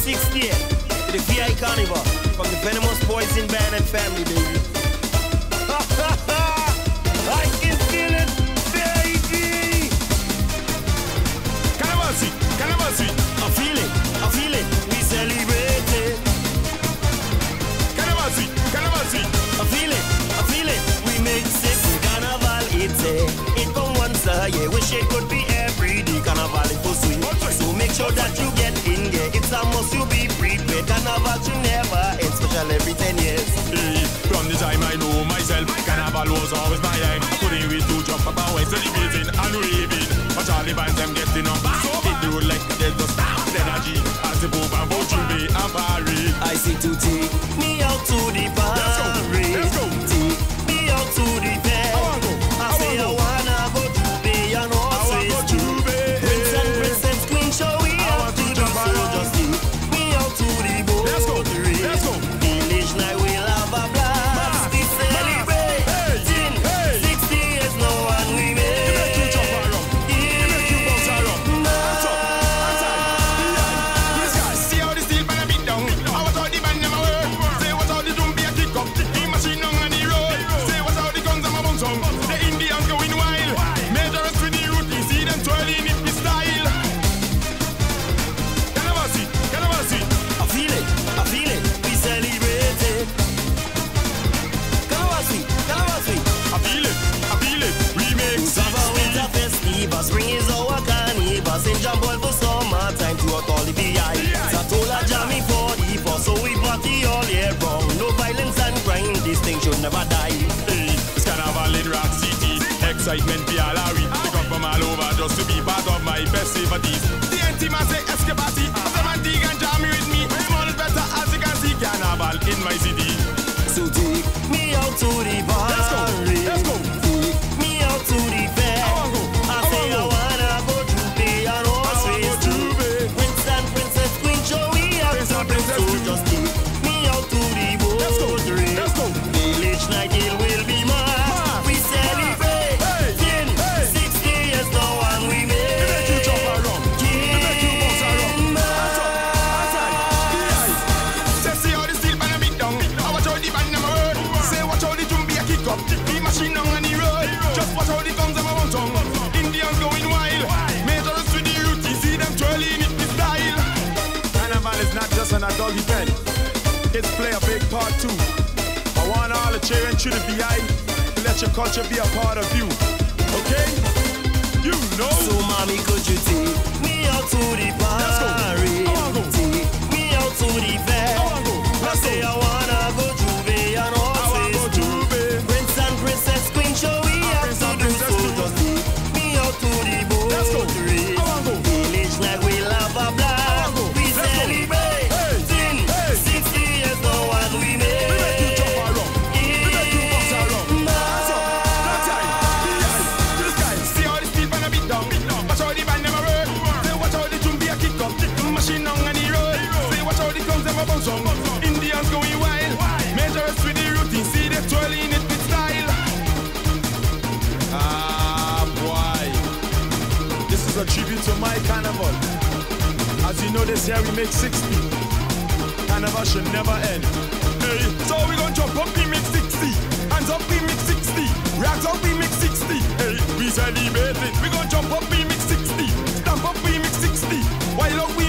68 to the VI Carnival from the Venomous Poison Band and family, baby. I can feel it, baby. Calabazi, Calabazi. I feel it, we celebrate it. Calabazi, Calabazi. I feel it, we make it. Carnival, it from one side, yeah. Wish it could be every day. Carnival is for swing, so make sure that you get in there. It's a must, you be prepared. Carnival you never end, special every 10 years. Hey, from the time I know myself, Carnival was always my aim. Putting with two jump up and celebrating and raving. But Charlie bands them getting up, so they do like there's no stop energy. As the Pope and Bochumbe and Paris. I see to take me out to the party. Let's go. Take me out to the fair. I say I wanna go to Bay and also Prince and Princess Queen show we have to do so. Just take me out to the boat. Let's go. Village night we'll have a blast. We celebrate 60 years now and we make it. See how the steel man a beat down. I was all the band them a work. Say what's how the drum be a kick up. The machine on the road. Say what's how the guns them a bounce on. The Indians going wild. Major us with the youth. You see them twirling it with style. Calabazi, Calabazi. I feel it, we celebrate it. Calabazi. I feel it. We make Summer, winter, festivals, spring is our carnival. St. John Paul for summertime throughout all the VI. Satola Jammy 44, so we party all year round. No violence and crime, this thing should never die. Hey, it's Carnival in Rock City. Excitement be all we. They come from all over just to be part of my festivities. The anti-man say Escapati. Semantic and Jammy with me. Small is better as you can see. Carnival in my city. So take me out to the party. Let's go. Take me out to the fair. I say I wanna go to Bay and also Prince and Princess Queen show we have to do so. Just take me out to the boat. Let's go. Village night it will be mad. We celebrate 60 years now and we make you jump around. Make you bounce around. Say see how the steel man a beat down. I watch how the band them a work. Say watch how the drum be a kick up. The machine on the road. Just watch how the guns them a bounce on. Indians going wild. Major us with the youth. You see them twirling it with style. Carnival is not just an adult event. It's play a big part too. I want all the cheering to the VI to let your culture be a part of you. Okay? You know. So mommy, could you take me out to the party? Let's go. I wanna go. Take me out to the fair. I wanna go. I say I wanna go to Bay and I wanna go to Bay. Prince and Princess Queen show we have Prince to and do Princess so. Queen. Just take me out to the boat. Let's go. I wanna go. Village like we'll have a blast. go. We Let's go. celebrate Hey. 60 years now and we make We make you jump around. We make you bounce around. Hands up. No time. VI to the sky. See how the steel man a beat down. Watch how the band them a work. Say watch how the drum be a kick up. The machine on the road. Say watch how the guns them a bounce on. Indians going wild. Measure us with the routine. See them twirling it with style. Ah boy. This is a tribute to my carnival. As you know, this year we make 60. Carnival should never end. Hey, so we gon' jump up, we make 60. Hands up, we make 60. Rags up, we make 60. Hey, we celebrate it. We gon' jump up, we make 60. Stamp up, we make 60. While up, we